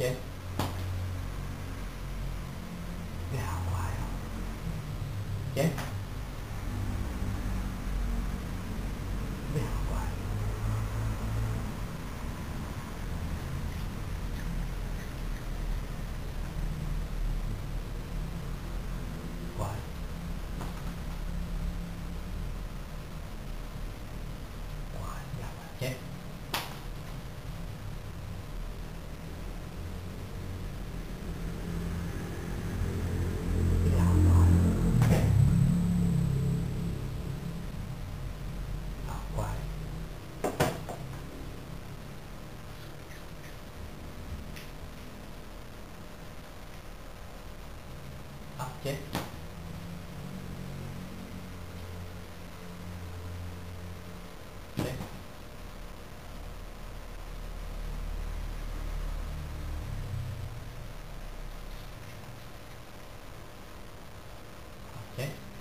chết. Gào hoài không. Chết. Gào hoài. Hoài. Hoài. Gào hoài. Chết. Gào hoài. Gào hoài. Chết. Chết. Chết.